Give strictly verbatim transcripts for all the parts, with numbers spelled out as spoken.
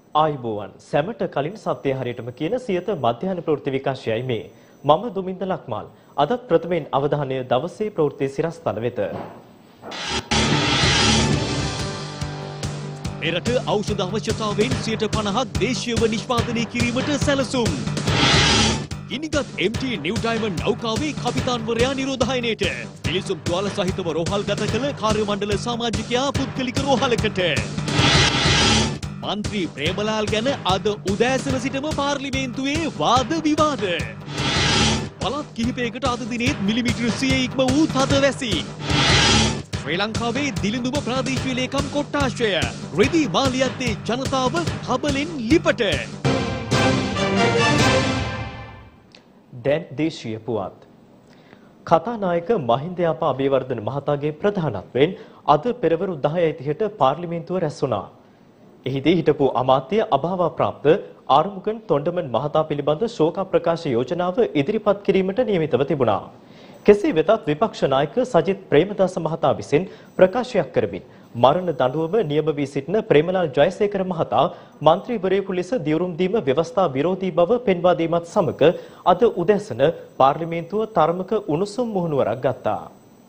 ආයුබෝවන් සැමට කලින් සත්‍ය හරියටම කියන සියත මධ්‍යහන ප්‍රවෘත්ති විකාශයයි මේ. මම දුමින්ද ලක්මාල්. අදත් ප්‍රථමයෙන් අවධානය දවසේ ප්‍රවෘත්ති සිරස්තල වෙත. එරට ඖෂධ අවශ්‍යතාවයෙන් සියයට පනහක් දේශීයව නිෂ්පාදනය කිරීමට සැලසුම්. ඉනිගත් එම් ටී නිව් ඩයමන්ඩ් නෞකාවේ කපිතාන්වරයා නිරෝධායනයට පිළිසුම් තුවාල සහිතව රෝහල් ගත කළ කාර්ය මණ්ඩල සමාජිකයා පුද්ගලික රෝහලකට. මන්ත්‍රී ප්‍රේමලාල් ගැන අද උදෑසන සිටම පාර්ලිමේන්තුවේ වාද විවාද. පළාත් කිහිපයකට අද දිනේත් මිලිමීටර සියය ඉක්ම වූ තද වැසි. ශ්‍රී ලංකාවේ දිලිඳුම ප්‍රාදේශීය ලේකම් කොට්ටාශය රෙදි මාලියද්දේ ජනතාව කබලෙන් ලිපට. දැන් දේශීය පුවත්. කතානායක මහින්ද යාපා අබේවර්ධන මහතාගේ ප්‍රධානත්වයෙන් අද පෙරවරු දහයයි තිහට පාර්ලිමේන්තුව රැස් වුණා. එහිදී හිටපු අමාත්‍ය අභාවා ප්‍රාප්ත ආරමුගන් තොණ්ඩමන් මහතා පිළිබඳ ශෝක ප්‍රකාශ යෝජනාව ඉදිරිපත් කිරීමට නියමිතව තිබුණා. කෙසේ වෙතත් විපක්ෂ නායක සජිත් ප්‍රේමදාස මහතා විසින් ප්‍රකාශයක් කරමින් මරණ දඬුවම නියම වී සිටින ප්‍රේමලාල් ජයසේකර මහතා මන්ත්‍රීවරයෙකු ලෙස දියුරුම් දීම ව්‍යවස්ථා විරෝධී බව පෙන්වා දීමත් සමග අද උදෑසන පාර්ලිමේන්තුව තරමක උණුසුම් මුහුණුවරක් ගත්තා.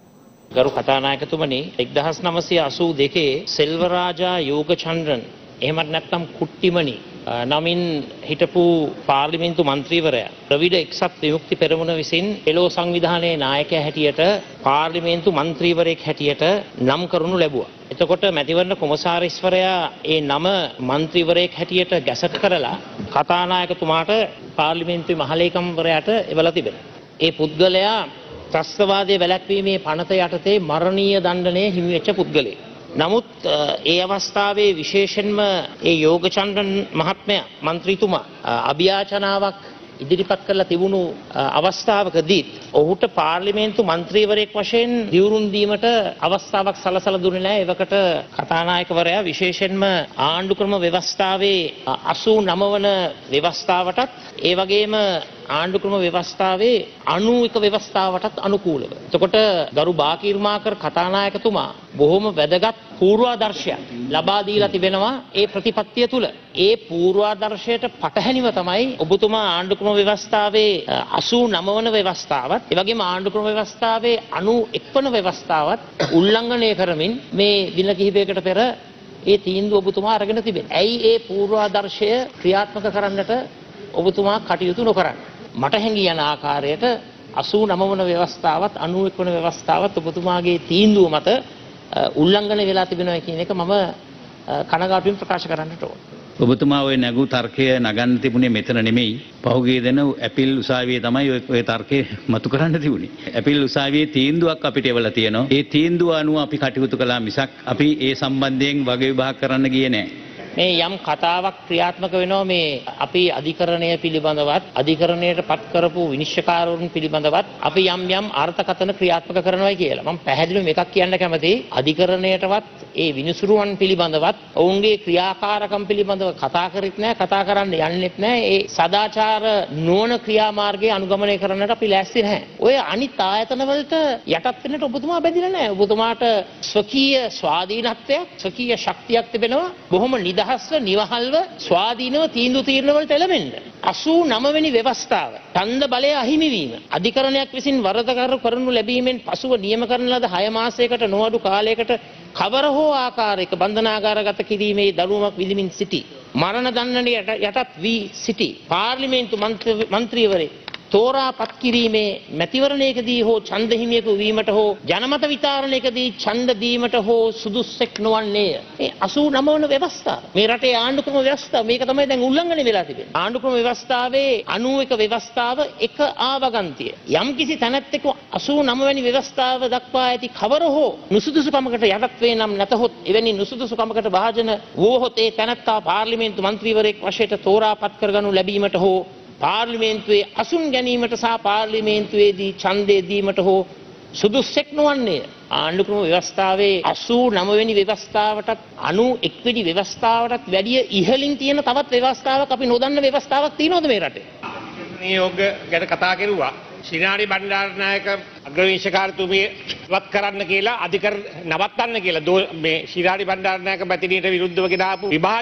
ගරු කතානායකතුමනි එක්දහස් නවසිය අසූ දෙකේ සෙල්වරාජා යෝගචන්ද්‍රන් එහෙමත් නැත්නම් කුට්ටිමනි නමින් හිටපු පාර්ලිමේන්තු මන්ත්‍රීවරයා ද්‍රවිඩ එක්සත් විමුක්ති පෙරමුණ විසින් එලෝ සංවිධානයේ නායකයා හැටියට පාර්ලිමේන්තු මන්ත්‍රීවරයෙක් හැටියට නම් කරනු ලැබුවා. එතකොට මැතිවරණ කොමසාරිස්වරයා ඒ නම මන්ත්‍රීවරයෙක් හැටියට ගැසට් කරලා කතානායකතුමාට පාර්ලිමේන්තුවේ මහලේකම්වරයාට එවලා තිබෙනවා. ඒ පුද්ගලයා ත්‍රස්තවාදයේ වැළැක්වීමේ පනත යටතේ මරණීය දණ්ඩනය හිමි වෙච්ච පුද්ගලයෙක්. නමුත් ඒ අවස්ථාවේ විශේෂයෙන්ම ඒ යෝගචන්ද්‍රන් මහත්මයා මන්ත්‍රීතුමා අභියාචනාවක් ඉදිරිපත් කරලා තිබුණු අවස්ථාවකදී ඔහුට පාර්ලිමේන්තු මන්ත්‍රීවරයෙක් වශයෙන් දියුරුම් දීමට අවස්ථාවක් සලසලා දුන්නේ නැහැ. ඒවකට කතානායකවරයා විශේෂයෙන්ම ආණ්ඩුක්‍රම ව්‍යවස්ථාවේ අසූ නව වන ව්‍යවස්ථාවටත් ඒ වගේම ආණ්ඩුක්‍රම ව්‍යවස්ථාවේ අනූ එක ව්‍යවස්ථාවටත් අනුකූලව. එතකොට ගරු බාකීර්මාකර් කතානායකතුමා බොහොම වැදගත් පූර්වාදර්ශයක් ලබා දීලා තිබෙනවා ඒ ප්‍රතිපත්තිය තුල. ඒ පූර්වාදර්ශයට පටහැනිව තමයි ඔබතුමා ආණ්ඩුක්‍රම ව්‍යවස්ථාවේ අසූ නව වන ව්‍යවස්ථාවත් ඒ වගේම ආණ්ඩුක්‍රම ව්‍යවස්ථාවේ අනූ එක් වන ව්‍යවස්ථාවත් උල්ලංඝනය කරමින් මේ දින කිහිපයකට පෙර ඒ තීන්දුව ඔබතුමා අරගෙන තිබෙනවා. ඇයි ඒ පූර්වාදර්ශය ක්‍රියාත්මක කරන්නට ඔබතුමා කටයුතු නොකරන්නේ? මට හැඟී යන ආකාරයට අසූ නව වන ව්‍යවස්ථාවත් අනූ එක් වන ව්‍යවස්ථාවත් ඔබතුමාගේ තීන්දුව මත උල්ලංඝනය වෙලා තිබෙනවා කියන එක මම කනගාටුවෙන් ප්‍රකාශ කරන්නට ඕන. ඔබතුමා ওই නැගූ තර්කය නගන්න තිබුණේ මෙතන නෙමෙයි. පහුගිය දින ඇපිල් උසාවියේ තමයි ওই තර්කය මතු කරන්න තිබුණේ. ඇපිල් උසාවියේ තීන්දුවක් අපිට එවලා තියෙනවා. ඒ තීන්දුව අනුව අපි කටයුතු කළා මිසක් අපි ඒ සම්බන්ධයෙන් වග විභාග කරන්න ගියේ නැහැ. මේ යම් කතාවක් ක්‍රියාත්මක වෙනවා මේ අපි අධිකරණය පිළිබඳවත් අධිකරණයට පත් කරපු විනිශ්චයකාරවරුන් පිළිබඳවත් අපි යම් යම් අර්ථකථන ක්‍රියාත්මක කරනවා කියලා. මම පැහැදිලිව මේකක් කියන්න කැමතියි. අධිකරණයටවත් ඒ විනිසුරුවන් පිළිබඳවත් ඔවුන්ගේ ක්‍රියාකාරකම් පිළිබඳව කතා කරෙත් නැහැ, කතා කරන්න යන්නෙත් නැහැ. ඒ සදාචාර නොවන ක්‍රියාමාර්ගය අනුගමනය කරන්නට අපි ලෑස්ති නැහැ. ඔය අනිත් ආයතන වලට යටත් වෙන්නට ඔබතුමා බැඳිලා නැහැ. ඔබතුමාට ස්වකීය ස්වාධීනත්වයක්, ස්වකීය ශක්තියක් තිබෙනවා. බොහොම නිදහස්ව, නිවහල්ව, ස්වාධීනව තීන්දුව తీරන වලට එළඹෙන්න. අසූ නව වෙනි ව්‍යවස්ථාව ඡන්ද බලය අහිමි වීම අධිකරණයක් විසින් වරදකරු කරනු ලැබීමෙන් පසුව නියම කරන ලද හය මාසයකට නොඅඩු කාලයකට කවර හෝ ආකාරයක බන්ධනාගාරගත කිරීමේ දඬුවමක් විඳිමින් සිටි මරණ දණ්ඩනයට යටත් වී සිටි පාර්ලිමේන්තු මන්ත්‍රීවරයෙක් තෝරාපත් කිරීමේ මැතිවරණයකදී හෝ ඡන්ද හිමියෙකු වීමට හෝ ජනමත විචාරණයකදී ඡන්ද දීමට හෝ සුදුස්සෙක් නොවන්නේය. මේ අසූ නව වන ව්‍යවස්ථාව මේ රටේ ආණ්ඩුක්‍රම ව්‍යවස්ථාව මේක තමයි දැන් උල්ලංඝනය වෙලා තිබෙන්නේ. ආණ්ඩුක්‍රම ව්‍යවස්ථාවේ අනූ එක ව්‍යවස්ථාව එක ආවගන්තිය. යම්කිසි තැනැත්තෙකු අසූ නව වැනි ව්‍යවස්ථාව දක්වා ඇති කවර හෝ නුසුදුසුකමකට යටත් වේ නම් නැතහොත් එවැනි නුසුදුසුකමකට භාජන වූහොත් ඒ තැනැත්තා පාර්ලිමේන්තු මන්ත්‍රීවරයෙක් වශයෙන් තෝරාපත් කරගනු ලැබීමට හෝ පාර්ලිමේන්තුවේ අසුන් ගැනීමට සහ පාර්ලිමේන්තුවේදී ඡන්දය දීමට හෝ සුදුස්සෙක් නොවන්නේය. ආණ්ඩුක්‍රම ව්‍යවස්ථාවේ අසූ නව වෙනි ව්‍යවස්ථාවටත් අනූ එක් වෙනි ව්‍යවස්ථාවටත් වැඩිය ඉහළින් තියෙන තවත් ව්‍යවස්ථාවක් අපි නොදන්න ව්‍යවස්ථාවක් තියෙනවද මේ රටේ? නියෝග ගැන කතා කරුවා. ශිනාඩි බණ්ඩාරනායක අග්‍රවිනිශ්චයකාරතුමිය වත් කරන්න කියලා අධිකර නවත්තන්න කියලා මේ ශිනාඩි බණ්ඩාරනායක මැතිණියට විරුද්ධව ගෙනාපු විභාගය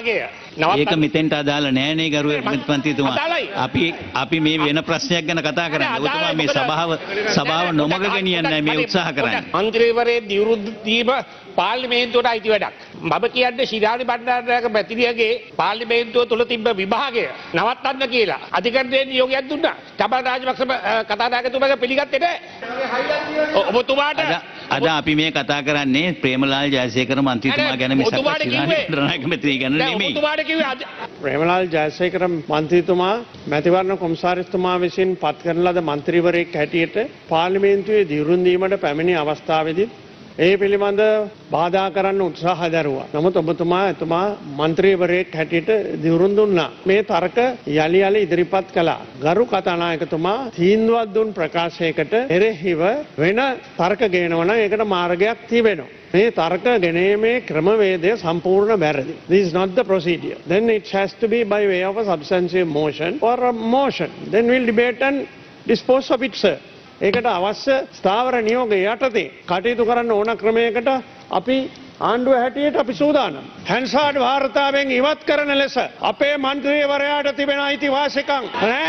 ඒක මෙතෙන්ට අදාළ නෑ නේ ගරු මන්ත්‍රීතුමා. අපි අපි මේ වෙන ප්‍රශ්නයක් ගැන කතා කරන්නේ. ඔබතුමා මේ සභාව සභාව නොමග ගෙනියන්නයි මේ උත්සාහ කරන්නේ. මන්ත්‍රීවරේ දිවුරුද්ද දීම පාර්ලිමේන්තුවට අයිති වැඩක්. මම කියන්නේ ශිරාණි බණ්ඩාරනායක මැතිණියගේ පාර්ලිමේන්තුව තුල තිබ්බ විභාගය නවත්තන්න කියලා අධිකරණයේ නියෝගයක් දුන්නා. චබා රාජපක්ෂ කතානායකතුමාගේ පිළිගත්තේ නැහැ. ඔබතුමාට අද අපි මේ කතා කරන්නේ ප්‍රේමලාල් ජයසේකර මන්ත්‍රීතුමා ගැන මිසක් ශිරාණි බණ්ඩාරනායක මැතිණිය ගැන නෙමෙයි. ඔබතුමාට කිව්වේ ප්‍රේමලාල් ජයසේකර මන්ත්‍රීතුමා මැතිවරණ කොමසාරිස්තුමා විසින් පත් කරන ලද මන්ත්‍රීවරයෙක් හැටියට පාර්ලිමේන්තුවේ දිවුරුම් දීමට පැමිණි අවස්ථාවේදී ඒ පිළිබඳ බාධා කරන්න උත්සාහ දරුවා. නමුත් ඔබතුමා එතුමා මන්ත්‍රීවරයෙක් හැටියට දිවුරුම් දුන්නා. මේ තර්ක යලි යලි ඉදිරිපත් කළා. ගරු කතානායකතුමා තීන්දුවක් දුන් ප්‍රකාශයකට එරෙහිව වෙන තර්ක ගේනවා නම් ඒකට මාර්ගයක් තිබෙනවා. මේ තර්ක ගෙනීමේ ක්‍රමවේදය සම්පූර්ණ වැරදි. This is not the procedure. Then it has to be by way of a substantive motion or a motion. Then we'll debate and dispose of it, sir. ඒකට අවශ්‍ය ස්ථාවර නියෝගය යටතේ කටයුතු කරන්න ඕන ක්‍රමයකට අපි ආණ්ඩුව හැටියට අපි සූදානම්. හැන්සාඩ් වාර්තාවෙන් ඉවත් කරන ලෙස අපේ මන්ත්‍රීවරයාට තිබෙන අයිතිවාසිකම්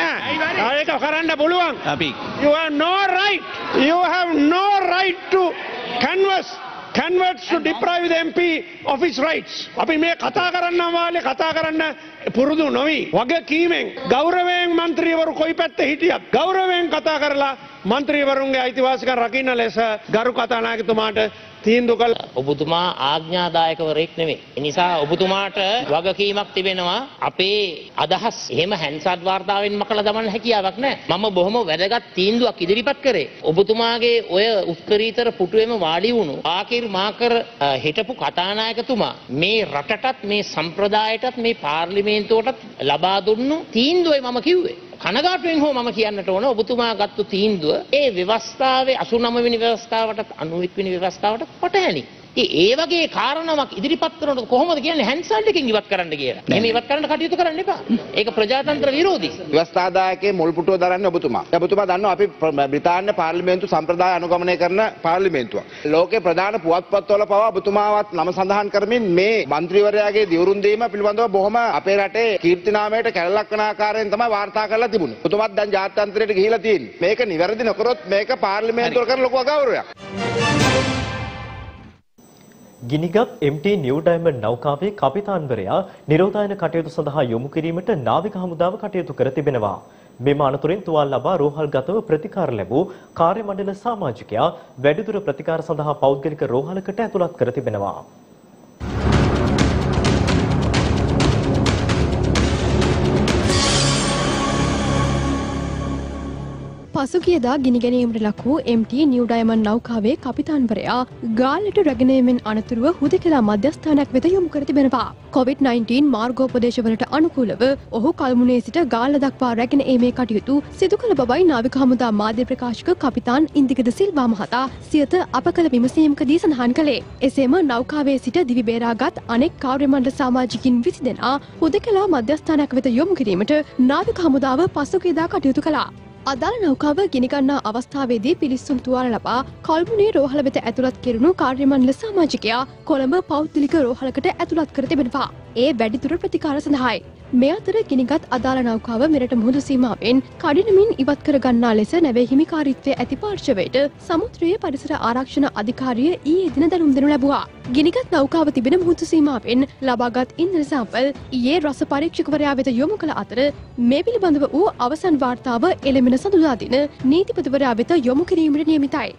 නෑ. ඒක කරන්න පුළුවන්. අපි You have no right. You have no right to canvass. Converts to deprive the M P of his rights. අපි මේ කතා කරන්න වාලේ කතා කරන්න පුරුදු නොවි. වගේ කීමෙන් ගෞරවයෙන් මන්ත්‍රීවරු කොයි පැත්තේ හිටියත් ගෞරවයෙන් කතා කරලා මන්ත්‍රීවරුන්ගේ අයිතිවාසිකම් රකින්න ලෙස ගරු කතානායකතුමාට තීන්දුව කළ ඔබතුමා ආඥාදායකවරයෙක් නෙමෙයි. ඒ නිසා ඔබතුමාට වගකීමක් තිබෙනවා අපේ අදහස් එහෙම හැන්සඩ් වාර්තාවෙන් මකලා දමන්න හැකියාවක් නැහැ. මම බොහොම වැදගත් තීන්දුවක් ඉදිරිපත් කරේ. ඔබතුමාගේ ඔය උත්තරීතර පුටුවේම වාඩි වුණු ආකිර් මාකර් හිටපු කතානායකතුමා මේ රටටත් මේ සම්ප්‍රදායටත් මේ පාර්ලිමේන්තුවටත් ලබා දුන්නු තීන්දුවයි මම කිව්වේ. කනගාටුවෙන් හෝ මම කියන්නට ඕන ඔබතුමා ගත්තු තීන්දුව ඒ ව්‍යවස්ථාවේ අසූ නව වෙනි ව්‍යවස්ථාවටත් අනූ එක් වෙනි ව්‍යවස්ථාවටත් පටහැනි. ඒ වගේ කාරණාවක් ඉදිරිපත් කරනකොට කොහොමද කියන්නේ හැන්සල්ඩ් එකෙන් ඉවත් කරන්න කියලා. එහෙම ඉවත් කරන්න කටයුතු කරන්න එපා. ඒක ප්‍රජාතන්ත්‍ර විරෝධී. ව්‍යවස්ථාදායකයේ මුල් පුටුව දරන්නේ ඔබතුමා. ඔබතුමා දන්නවා අපි බ්‍රිතාන්‍ය පාර්ලිමේන්තු සම්ප්‍රදාය අනුගමනය කරන පාර්ලිමේන්තුවක්. ලෝකේ ප්‍රධාන පුවත්පත්වල පවා ඔබතුමාවත් නම සඳහන් කරමින් මේ මන්ත්‍රීවරයාගේ දිවුරුම් දීම පිළිබඳව බොහොම අපේ රටේ කීර්තිනාමයට කැලලක් වන ආකාරයෙන් තමයි වාර්තා කරලා තිබුණේ. ඔබතුමාත් දැන් ජාත්‍යන්තරයට ගිහිලා තියෙන්නේ. මේක නිවැරදි නොකරොත් මේක පාර්ලිමේන්තුවල කරන ලොකු අගෞරවයක්. ගිනිගත් එම් ටී නිව් ඩයමන්ඩ් නෞකාවේ කපිතාන්වරයා නිරෝධායන කටයුතු සඳහා යොමු කිරීමට නාවික හමුදාව කටයුතු කර තිබෙනවා. මෙම අනතුරින් තුවාල ලබා රෝහල්ගතව ප්‍රතිකාර ලැබූ කාර්ය මණ්ඩල සමාජිකයා වැඩිදුර ප්‍රතිකාර සඳහා පෞද්ගලික රෝහලකට ඇතුළත් කර තිබෙනවා. පසුගියදා ගිනිගැනීමට ලක් වූ එම් ටී නිව් ඩයමන්ඩ් නෞකාවේ කපිතාන්වරයා ගාල්ලට රැගෙනීමෙන් අනතුරුව හුදෙකලා මධ්‍යස්ථානයක් වෙත යොමු කර තිබෙනවා. කොවිඩ් නයින්ටීන් මාර්ගෝපදේශවලට අනුකූලව ඔහු කල්මුනේ සිට ගාල්ල දක්වා රැගෙන ඒමේ කටයුතු සිදු කළ බවයි නාවික හමුදා මාධ්‍ය ප්‍රකාශක කපිතාන් ඉන්දිකද සිල්වා මහතා සියත අප කළ විමසීමකදී සඳහන් කළේ. එසේම නෞකාවේ සිට දිවි බේරාගත් අනෙක් කාර්ය මණ්ඩල සමාජිකින් විසි දෙනා හුදෙකලා මධ්‍යස්ථානයක් වෙත යොමු කිරීමට නාවික හමුදාව පසුගියදා කටයුතු කළා. අදාළ නෞකාව ගිනිගන්නා අවස්ථාවේදී පිලිස්සුම් තුවාල ලබා කල්මුනේ රෝහල වෙත ඇතුළත් කෙරුණු කාර්ය මණ්ඩල සමාජිකයා කොළඹ පෞද්ගලික රෝහලකට ඇතුළත් කර තිබෙනවා. ඒ වැඩිදුර ප්‍රතිකාර සඳහායි. මේ අතර ගිනිගත් අදාළ නෞකාව මෙරට මුහුදු සීමාවෙන් කඩිනමින් ඉවත් කර ගන්නා ලෙස නැවේ හිමිකාරීත්වය ඇති පාර්ශවයට සමුද්‍රයේ පරිසර ආරක්ෂණ අධිකාරිය ඊයේ දින දැනුම් දෙනු ලැබුවා. ගිනිගත් නෞකාව තිබෙන මුහුදු සීමාවෙන් ලබාගත් ඉන්ධන සැම්පල් ඊයේ රස පරීක්ෂකවරයා වෙත යොමු කළ අතර මේ පිළිබඳව වූ අවසන් වාර්තාව එළඹෙන සඳුදා දින නීතිපතිවරයා වෙත යොමු කිරීමට නියමිතයි.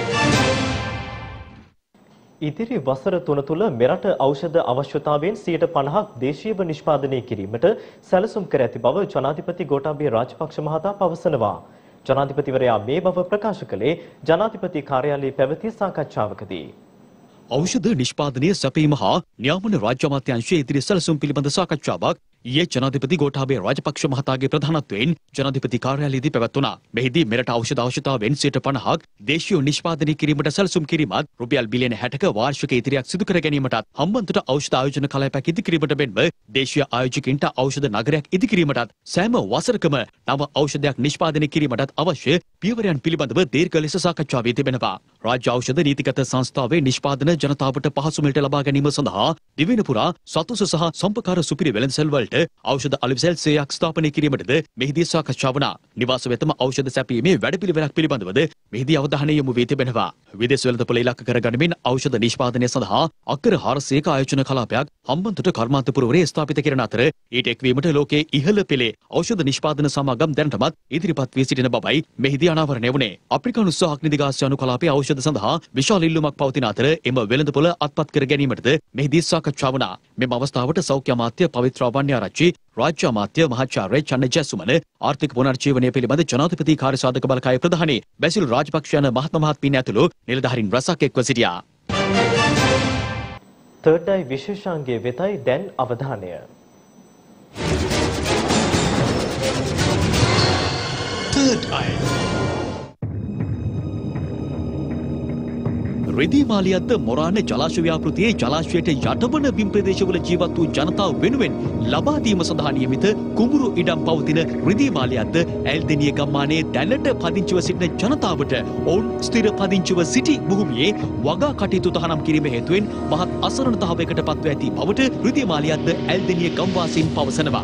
ඉදිරි වසර තුන තුළ මෙරට ඖෂධ අවශ්‍යතාවයෙන් සියයට පනහක් දේශීයව නිෂ්පාදනය කිරීමට සැලසුම් කර ඇති බව ජනාධිපති ගෝඨාභය රාජපක්ෂ මහතා පවසනවා. ජනාධිපතිවරයා මේ බව ප්‍රකාශ කළේ ජනාධිපති කාර්යාලයේ පැවති සාකච්ඡාවකදී. ඖෂධ නිෂ්පාදනය සැපීම හා නියාමන රාජ්‍ය අමාත්‍යාංශයේ ඉදිරි සැලසුම් පිළිබඳ සාකච්ඡාවක් ඊයේ ජනාධිපති ගෝඨාභය රාජපක්ෂ මහතාගේ ප්‍රධානත්වයෙන් ජනාධිපති කාර්යාලයේදී පැවැත්වුණා. මෙහිදී මෙරට ඖෂධ අවශ්‍යතාවයෙන් සියයට පනහක් දේශීය නිෂ්පාදනය කිරීමට සැලසුම් කිරීමත් රුපියල් බිලියන හැටක වාර්ෂික ඉදිරියක් සිදු කර ගැනීමටත් හම්බන්තොට ඖෂධ ආයෝජන කලාපයක් ඉදිකිරීමට මෙන්ම දේශීය ආයෝජකයින්ට ඖෂධ නගරයක් ඉදිකිරීමටත් සෑම වසරකම නව ඖෂධයක් නිෂ්පාදනය කිරීමටත් අවශ්‍ය පියවරයන් පිළිබඳව දීර්ඝ ලෙස සාකච්ඡා වී තිබෙනවා. රාජ්‍ය ඖෂධ නීතිගත සංස්ථාවේ නිෂ්පාදන ජනතාවට පහසු මිලට ලබා ගැනීම සඳහා දිවෙන පුරා සතුස සහ සම්පකාර සුපිරි වෙළඳසැල් වලට ඖෂධ අලෙවිසැල් සේවයක් ස්ථාපනය කිරීමටද මෙහිදී සාකච්ඡා වුණා. නිවාස වෙතම ඖෂධ සැපීමේ වැඩපිළිවෙලක් පිළිබඳවද මෙහිදී අවධානය යොමු වී තිබෙනවා. විදේශ වෙළඳපොළ ඉලක්ක කරගනිමින් ඖෂධ නිෂ්පාදනය සඳහා අක්කර හාරසියක ආයෝජන කලාපයක් හම්බන්තොට කර්මාන්තපුරවරේ ස්ථාපිත කරන අතර ඊට එක්වීමට ලෝකයේ ඉහළ පෙළේ ඖෂධ නිෂ්පාදන සමාගම් දැනටමත් ඉදිරිපත් වී සිටින බවයි මෙහිදී අනාවරණය වුණේ. අප්‍රිකානු සහ අග්නිදිගාස්යානු කලාපයේ ඖෂධ සඳහා විශාල ඉල්ලුමක් පවතින අතර එම වෙළඳපොළ අත්පත් කර ගැනීමටද මෙහිදී සාකච්ඡා වුණා. මෙම අවස්ථාවට සෞඛ්‍ය අමාත්‍ය පවිත්‍ර වන්‍යාරච්චි, රාජ්‍ය අමාත්‍ය මහාචාර්ය චන්න ජයසුමන, ආර්ථික පුනර්ජීවනය පිළිබඳ ජනාධිපති කාර්යසාධක බලකායේ ප්‍රධානී බැසිල් රාජපක්ෂ යන මහත්ම මහත්මීන් ඇතුළු නිලධාරීන් රැසක් එක්ව සිටියා. තර්ඩ් අයි විශේෂාංගයේ වෙතයි දැන් අවධානය. තර්ඩ් අයි රෙදි මාලියද්ද මොරාන ජලාශ ව්‍යාපෘතියේ ජලාශයට යටවන බිම් ප්‍රදේශවල ජීවත් වූ ජනතාව වෙනුවෙන් ලබා දීම සඳහා නියමිත කුඹුරු ඉඩම් පවතින රෙදි මාලියද්ද ඇල්දෙනිය ගම්මානයේ දැනට පදිංචිව සිටින ජනතාවට ඔවුන් ස්ථිර පදිංචිව සිටි භූමියේ වගා කටයුතු තහනම් කිරීම හේතුවෙන් මහත් අසරණතාවයකට පත්ව ඇති බවට රෙදි මාලියද්ද ඇල්දෙනිය ගම්වාසීන් පවසනවා.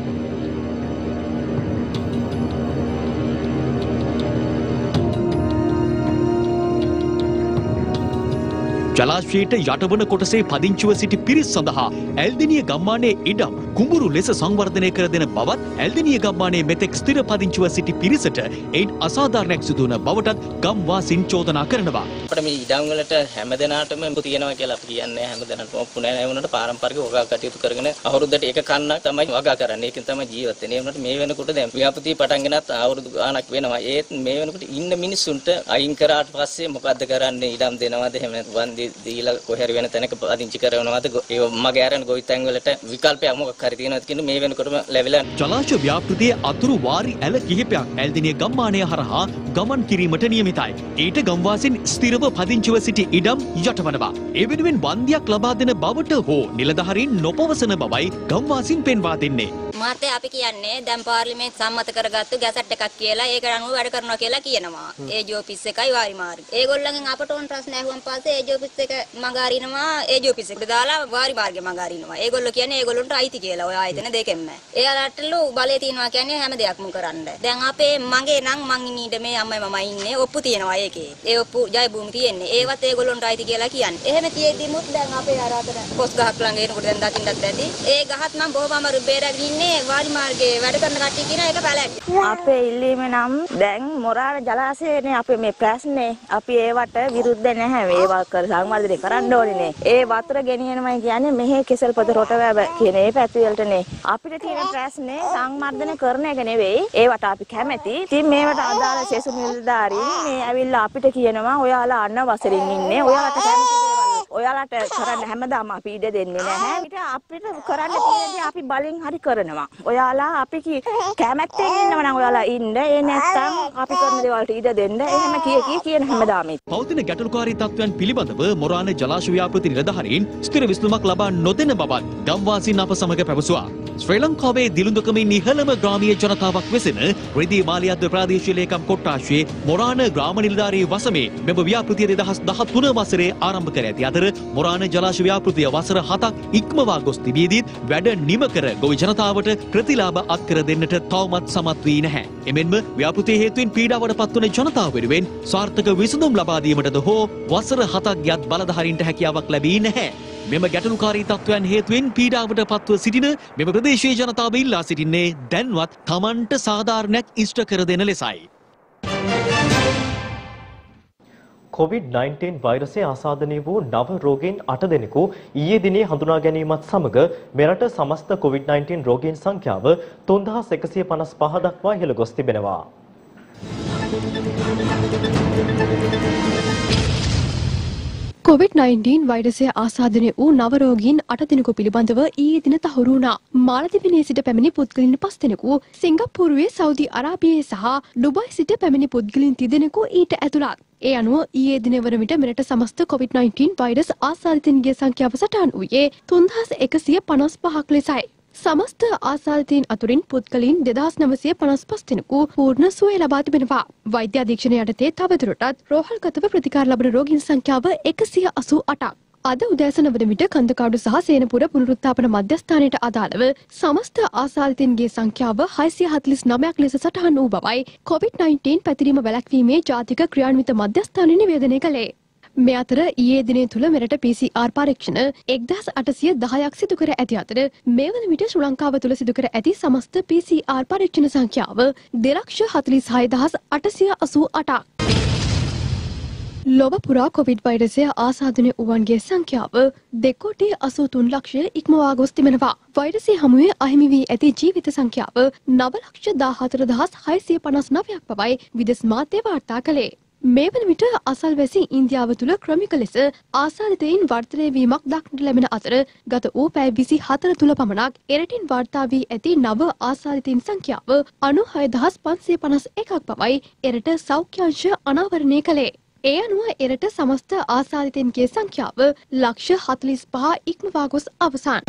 ජලාශයට යටවන කොටසේ පදිංචිව සිටි පිරිස් සඳහා ඇල්දෙනිය ගම්මානයේ ඉඩම් කුඹුරු ලෙස සංවර්ධනය කර දෙන බවත් ඇල්දෙනිය ගම්මානයේ මෙතෙක් ස්ථිර පදිංචිව සිටි පිරිසට එයින් අසාධාරණයක් සිදු වන බවටත් ගම්වාසීන් චෝදනා කරනවා. අපිට මේ ඉඩම් වලට හැමදෙනාටම තියෙනවා කියලා අපි කියන්නේ හැමදෙනාටම ඔප්පු නැහැ. ඒ වුණාට පාරම්පරික වගා කටයුතු කරගෙන අවුරුද්දට එක කන්නක් තමයි වගා කරන්නේ. ඒකෙන් තමයි ජීවත් වෙන්නේ. ඒ වුණාට මේ වෙනකොට දැන් ව්‍යාපෘති පටන් ගෙනත් අවුරුදු ගාණක් වෙනවා. ඒත් මේ වෙනකොට ඉන්න මිනිස්සුන්ට අයින් කරාට පස්සේ මොකද්ද කරන්නේ? ඉඩම් දෙනවද? එහෙම නැත්නම් දීලා කොහේරි වෙන තැනක පදිංචි කරනවාද? ඒ මගේ ආරන ගොවිතැන් වලට විකල්පයක් මොකක් හරි තියෙනවද කියන මේ වෙනකොටම ලැබිලා. ජලාශ ව්‍යාපෘතියේ අතුරු වාරි ඇල කිහිපයක් ඇල්දෙනිය ගම්මානය හරහා ගමන් කිරීමට නියමිතයි. ඊට ගම්වාසීන් ස්ථිරව පදිංචිව සිටි ඉඩම් යටවනවා. ඒ වෙනුවෙන් වන්දියක් ලබා දෙන බවට හෝ නිලධාරීන් නොපවසන බවයි ගම්වාසීන් පෙන්වා දෙන්නේ. මහත්තයා අපි කියන්නේ දැන් පාර්ලිමේන්තු සම්මත කරගත්තු ගැසට් එකක් කියලා ඒක අනුව වැඩ කරනවා කියලා කියනවා. ඒජී ඔෆිස් එකයි වාරි මාර්ගය. ඒගොල්ලන්ගෙන් අපට ඕන ප්‍රශ්න ඇහුවන් පස්සේ ඒජී ඔෆිස් එක මග අරිනවා ඒජී ඔෆිස් එකට දාලා වාරි මාර්ගය මග අරිනවා. ඒගොල්ලෝ කියන්නේ ඒගොල්ලොන්ට අයිති කියලා ඔය ආයතන දෙකෙන්ම. එයාලටලු බලය තියනවා කියන්නේ හැම දෙයක්ම කරන්න. දැන් අපේ මගේ නම් මං ඉන්නේ මේ අම්මයි මමයි ඉන්නේ ඔප්පු තියනවා ඒකේ. ඒ ඔප්පු ජය භූමි තියෙන්නේ. ඒවත් ඒගොල්ලොන්ට අයිති කියලා කියන්නේ. එහෙම තියෙද්දිමුත් දැන් අපේ අර අතර පොස් ගහක් ළඟ එනකොට දැන් දකින්නත් ඇති. ඒ ගහත් මම බොහොම අමාරු බේරගෙන ඉන්නේ වාරි මාර්ගයේ වැඩ කරන කට්ටිය කියන එක පැලැක්. අපේ ඉල්ලීම නම් දැන් මොරාන ජලාශයනේ අපේ මේ ප්‍රශ්නේ අපි ඒවට විරුද්ධ නැහැ. ඒවා කර සංවර්ධනය කරන්න ඕනේ. ඒ වතුර ගෙනියනමයි කියන්නේ මෙහි කෙසල් පොත රොටවැව කියන ඒ පැති වලටනේ. අපිට තියෙන ප්‍රශ්නේ සංවර්ධනය කරන එක නෙවෙයි. ඒවට අපි කැමැති. ඉතින් මේවට අදාළ සෙසු නිලධාරීන් මේ ඇවිල්ලා අපිට කියනවා ඔයාලා අන්න වසරින් ඉන්නේ. ඔයාලට කැමති දේවල් ඔයාලට කරන්න හැමදාම අපි ඉඩ දෙන්නේ නැහැ. ඊට අපිට කරන්න තියෙන්නේ අපි බලෙන් හරි කරනවා. ඔයාලා අපි කැමැත්තෙන් ඉන්නව නම් ඔයාලා ඉන්න. ඒ නැත්නම් අපි කරන දේවල්ට ඉඩ දෙන්න. එහෙම කිය කී කියන හැමදාම. පවතින ගැටලුකාරී තත්ත්වයන් පිළිබඳව මොරාන ජලාශ ව්‍යාපෘති නිලධාරීන් ස්ථිර විසඳුමක් ලබා නොදෙන බවත් ගම්වාසීන් අප සමග පැවසුවා. ශ්‍රී ලංකාවේ දිළුඳුකමින් ඉහළම ග්‍රාමීය ජනතාවක් වෙසෙන රෙදි මාලියද්ද ප්‍රාදේශීය ලේකම් කොට්ටාශයේ මොරාන ග්‍රාම නිලධාරී වසමේ මෙම ව්‍යාපෘතිය දෙදහස් දහතුන වසරේ ආරම්භ කර ඇති අතර මොරාන ජලාශ ව්‍යාපෘතිය වසර හතක් ඉක්මවා ගොස් තිබීදීත් වැඩ නිම කර ගොවි ජනතාවට ප්‍රතිලාභ අත්කර දෙන්නට තවමත් සමත් වී නැහැ. එමෙන්ම ව්‍යාපෘතිය හේතුවෙන් පීඩාවට පත්වන ජනතාව වෙනුවෙන් සාර්ථක විසඳුම් ලබා දීමටද හෝ වසර හතක් යත් බලධාරීන්ට හැකියාවක් ලැබී නැහැ. මෙම ගැටලුකාරී තත්ත්වයන් හේතුවෙන් පීඩාවට පත්ව සිටින මෙම ප්‍රදේශයේ ජනතාව ඉල්ලා සිටින්නේ දැන්වත් තමන්ට සාධාරණයක් ඉෂ්ට කර දෙන ලෙසයි. කොවිඩ් නයින්ටීන් වෛරසය ආසාදනය වූ නව රෝගීන් අට දෙනෙකු ඊයේ දිනේ හඳුනා ගැනීමත් සමග මෙරට සමස්ත කොවිඩ් නයින්ටීන් රෝගීන් සංඛ්‍යාව තුන්දහස් එකසිය පනස් පහ දක්වා ඉහළ ගොස් තිබෙනවා. කොවිඩ් නයින්ටීන් වෛරසය ආසාදනය වූ නව රෝගීන් අට දෙනෙකු පිළිබඳව ඊයේ දින තහවුරු වුණා. මාලදිවයිනේ සිට පැමිණි පුද්ගලයන් පස් දෙනෙකු, සිංගප්පූරුවේ, සෞදි අරාබියේ සහ ඩුබායි සිට පැමිණි පුද්ගලයන් තිදෙනෙකු ඊට ඇතුළත්. ඒ අනුව ඊයේ දින වන විට මෙරට සමස්ත කොවිඩ් නයින්ටීන් වෛරස් ආසාදිතයින්ගේ සංඛ්‍යාව සටහන් වූයේ තුන්දහස් එකසිය පනස් පහක් ලෙසයි. සමස්ත ආසාදිතයින් අතුරින් පුද්ගලයන් දෙදහස් නවසිය පනස් පහ දෙනෙකු පූර්ණ සුවය ලබා තිබෙනවා. වෛද්‍ය අධීක්ෂණය යටතේ තවදුරටත් රෝහල්ගතව ප්‍රතිකාර ලබන රෝගීන් සංඛ්‍යාව එකසිය අසූ අටක්. අද උදෑසන වන විට කන්දකාඩු සහ සේනපුර පුනරුත්ථාපන මධ්‍යස්ථානයට අදාළව සමස්ත ආසාදිතයින්ගේ සංඛ්‍යාව හයසිය හතළිස් නවයක් ලෙස සටහන් වූ බවයි කොවිඩ් නයින්ටීන් පැතිරීම වැළැක්වීමේ ජාතික ක්‍රියාන්විත මධ්‍යස්ථානය නිවේදනය කළේ. මේ අතර ඊයේ දිනේ තුල මෙරට පී සී ආර් පරීක්ෂණ එක්දහස් අටසිය දහයක් සිදු කර ඇති අතර මේ වන විට ශ්‍රී ලංකාව තුල සිදු කර ඇති සමස්ත පී සී ආර් පරීක්ෂණ සංඛ්‍යාව දෙලක්ෂ හතළිස් හය දහස් අටසිය අසූ අටක්. ලොව පුරා කොවිඩ් වෛරසය ආසාදනය වූවන්ගේ සංඛ්‍යාව දෙකෝටි අසූ තුන් ලක්ෂය ඉක්මවා ගොස් තිබෙනවා. වෛරසය හමුවේ අහිමි වී ඇති ජීවිත සංඛ්‍යාව නව ලක්ෂ දාහතර දහස් හයසිය පනස් නවයක් බවයි විදෙස් මාධ්‍ය වාර්තා කළේ. මේ වන විට අසල්වැසි ඉන්දියාව තුළ ක්‍රමික ලෙස ආසාදිතයින් වර්ධනය වීමක් දක්නට ලැබෙන අතර ගත වූ පැය විසි හතර තුළ පමණක් එරටින් වාර්තා වී ඇති නව ආසාදිතයින් සංඛ්‍යාව අනූහය දහස් පන්සිය පනස් එකක් බවයි එරට සෞඛ්‍ය අංශ අනාවරණය කළේ. ඒ අනුව එරට සමස්ත ආසාදිතයින්ගේ සංඛ්‍යාව ලක්ෂ හතළිස් පහ ඉක්මවා ගොස් අවසන්.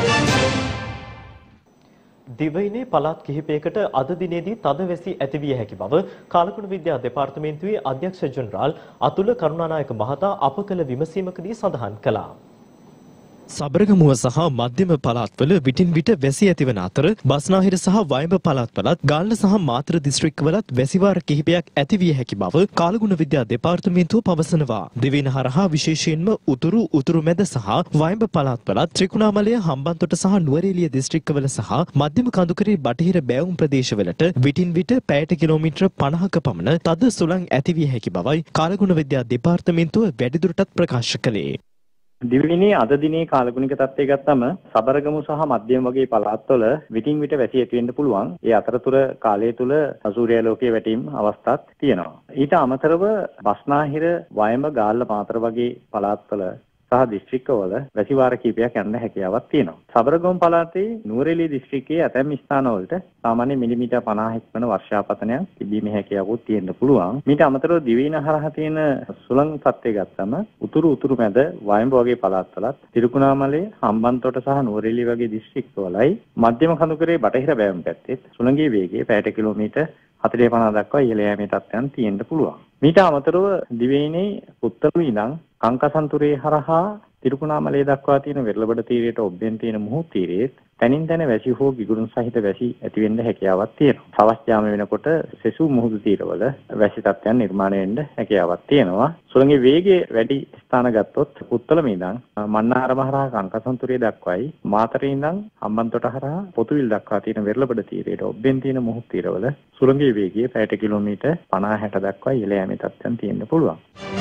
දිවයිනේ පළාත් කිහිපයකට අද දිනේදී තද වැසි ඇතිවිය හැකි බව කාලකුණ විද්‍යා දෙපාර්තමේන්තුවේ අධ්‍යක්ෂ ජෙනරාල් අතුල කරුණානායක මහතා අප කළ විමසීමකදී සඳහන් කළා. සබරගමුව සහ මධ්‍යම පළාත්වල විටින් විට වැසි ඇතිවන අතර බස්නාහිර සහ වයඹ පළාත්වලත් ගාල්ල සහ මාතර දිස්ත්‍රික්කවලත් වැසිවාර කිහිපයක් ඇතිවිය හැකි බව කාලගුණ විද්‍යා දෙපාර්තමේන්තුව පවසනවා. දිවයින හරහා විශේෂයෙන්ම උතුරු උතුරු මැද සහ වයඹ පළාත්වලත් ත්‍රිකුණාමලය හම්බන්තොට සහ නුවරඑළිය දිස්ත්‍රික්කවල සහ මධ්‍යම කඳුකරේ බටහිර බෑවුම් ප්‍රදේශවලට විටින් විට පැයට කිලෝමීටර පනහක පමණ තද සුළං ඇතිවිය හැකි බවයි කාලගුණ විද්‍යා දෙපාර්තමේන්තුව වැඩිදුරටත් ප්‍රකාශ කළේ. දිවයිනේ අද දිනේ කාලගුණික තත්ත්වය ගත්තම සබරගමු සහ මධ්‍යම වගේ පළාත්වල විටින් විට වැසි ඇති වෙන්න පුළුවන්. ඒ අතරතුර කාලය තුල සූර්යාලෝකයේ වැටීම් අවස්ථාත් තියෙනවා. ඊට අමතරව බස්නාහිර, වයඹ, ගාල්ල, මාතර වගේ පළාත්වල සහ දිස්ත්‍රික්කවල වැසිවාර කීපයක් යන්න හැකියාවක් තියෙනවා. සබරගමු පළාතේ නුවරඑළිය දිස්ත්‍රික්කයේ ඇතැම් ස්ථානවලට සාමාන්‍ය මිලිමීටර් පනහක් වන වර්ෂාපතනයක් තිබීමේ හැකියාවක් තියෙන්න පුළුවන්. මීට අමතරව දිවයින හරහා තියෙන සුළං තත්ත්වය ගත්තම උතුරු උතුරු මැද වයඹ වගේ පළාත්වලත් තිරිකුණාමලය, හම්බන්තොට සහ නුවරඑළිය වගේ දිස්ත්‍රික්කවලයි මධ්‍යම කඳුකරේ බටහිර බෑවුම් පැත්තේ සුළඟේ වේගය පැයට කිලෝමීටර් හතළිස් පනහ දක්වා ඉහළ යෑමේ තත්ත්වයන් තියෙන්න පුළුවන්. මීට අමතරව දිවයිනේ උත්තර ඉඳන් කංකසන්තුරේ හරහා තිරිකුණාමලය දක්වා තියෙන වෙරළබඩ තීරයට ඔබ්බෙන් තියෙන මුහුදු තීරයේ තනින් තන වැසි හෝ ගිගුරුන් සහිත වැසි ඇති වෙන්න හැකියාවක් තියෙනවා. සවස් යාම වෙනකොට සෙසු මුහුදු තීරවල වැසි තත්ත්වයන් නිර්මාණය වෙන්න හැකියාවක් තියෙනවා. සුළඟේ වේගය වැඩි ස්ථාන ගත්තොත් උත්තලම ඉඳන් මන්නාරම හරහා කංකසන්තුරේ දක්වායි මාතරේ ඉඳන් හම්බන්තොට හරහා පොතුවිල් දක්වා තියෙන වෙරළබඩ තීරයට ඔබ්බෙන් තියෙන මුහුදු තීරවල සුළඟේ වේගය පැයට කිලෝමීටර් පනහ හැට දක්වා ඉහළ යෑමේ තත්ත්වයන් තියෙන්න පුළුවන්.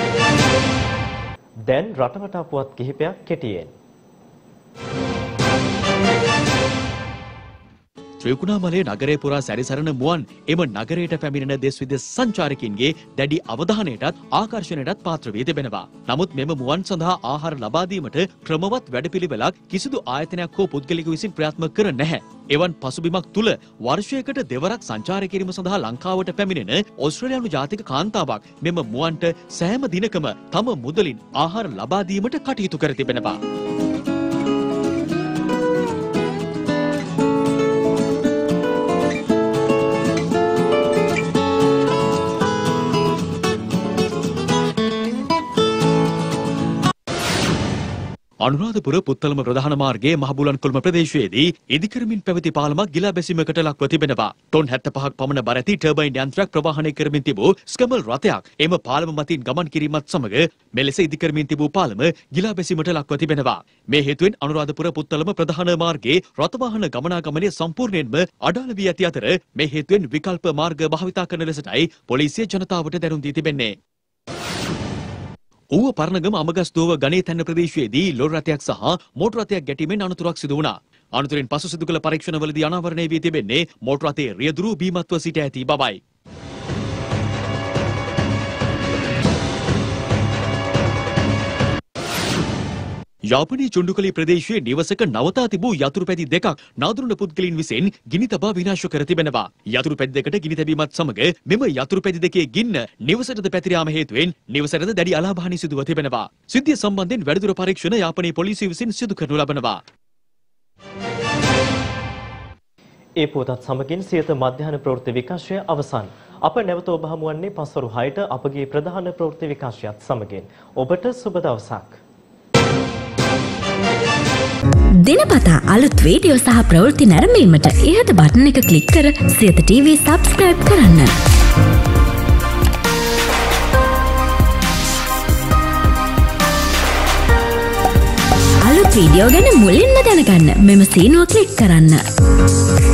දැන් රටවටා පුවත් කිහිපයක් කෙටියෙන්. ත්‍රිකුණාමලයේ නගරය පුරා සැරිසරන මුවන් එම නගරයට පැමිණෙන දෙස් විදෙස් සංචාරකින්ගේ දැඩි අවධානයටත් ආකර්ෂණයටත් පාත්‍ර වී තිබෙනවා. නමුත් මෙම මුවන් සඳහා ආහාර ලබා දීමට ක්‍රමවත් වැඩපිළිවෙලක් කිසිදු ආයතනයක් හෝ පුද්ගලිකයෙකු විසින් ක්‍රියාත්මක කර නැහැ. එවන් පසුබිමක් තුල වර්ෂයකට දෙවරක් සංචාරය කිරීම සඳහා ලංකාවට පැමිණෙන ඕස්ට්‍රේලියානු ජාතික කාන්තාවක් මෙම මුවන්ට සෑම දිනකම තම මුදලින් ආහාර ලබා දීමට කටයුතු කර තිබෙනවා. අනුරාධපුර පුත්තලම ප්‍රධාන මාර්ගයේ මහබුලන් කොල්ම ප්‍රදේශයේදී ඉදිකරමින් පැවති පාලමක් ගිලා බැසීමකට ලක්ව තිබෙනවා. ටොන් හැත්තෑ පහක් පමණ බර ඇති ටර්බයින් යන්ත්‍රයක් ප්‍රවාහනය කරමින් තිබූ ස්කැමල් රථයක් එම පාලම මතින් ගමන් කිරීමත් සමග මෙලෙස ඉදිකරමින් තිබූ පාලම ගිලා බැසීමට ලක්ව තිබෙනවා. මේ හේතුවෙන් අනුරාධපුර පුත්තලම ප්‍රධාන මාර්ගයේ රථවාහන ගමනාගමනය සම්පූර්ණයෙන්ම අඩාල වී ඇති අතර මේ හේතුවෙන් විකල්ප මාර්ග භාවිතා කරන ලෙසටයි පොලිසිය ජනතාවට දැනුම් දී තිබෙන්නේ. ඌව පරණගම අමගස්දුව ගණේ තැන්න ප්‍රදේශයේදී ලොරි රථයක් සහ මෝටර රථයක් ගැටීමෙන් අනතුරක් සිදු වුණා. අනතුරින් පසු සිදු කළ පරීක්ෂණවලදී අනාවරණය වී තිබෙන්නේ මෝටර රථයේ රියදුරු බීමත්ව සිට ඇති බවයි. යාපනයේ චුණ්ඩුකලී ප්‍රදේශයේ නිවසක නවතා තිබූ යතුරු පැදි දෙකක් නාදුරුණ පුද්ගලයන් විසින් ගිනි තබා විනාශ කර තිබෙනවා. යතුරු පැදි දෙකට ගිනි තැබීමත් සමග මෙම යතුරු පැදි දෙකේ ගින්න නිවසටද පැතිර යාම හේතුවෙන් නිවසටද දැඩි අලාභහානි සිදුව තිබෙනවා. සිද්ධිය සම්බන්ධයෙන් වැඩිදුර පරීක්ෂණ යාපනයේ පොලිසිය විසින් සිදු කරනු ලබනවා. ඒ පුවතත් සමගින් සියත මධ්‍යහන ප්‍රවෘත්ති විකාශය අවසන්. අප නැවත ඔබ හමුවන්නේ පස්වරු හයට අපගේ ප්‍රධාන ප්‍රවෘත්ති විකාශයත් සමගින්. ඔබට සුබ දවසක්. දිනපතා අලුත් වීඩියෝ සහ ප්‍රවෘත්ති නැරඹීමට ඉහත බටන් එක ක්ලික් කර සියත ටීවී සබ්ස්ක්‍රයිබ් කරන්න. අලුත් වීඩියෝ ගැන මුලින්ම දැනගන්න මෙම සීනුව ක්ලික් කරන්න.